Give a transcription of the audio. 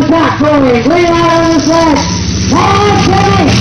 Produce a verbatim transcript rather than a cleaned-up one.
back going. Green light on the side. Come on, Timmy.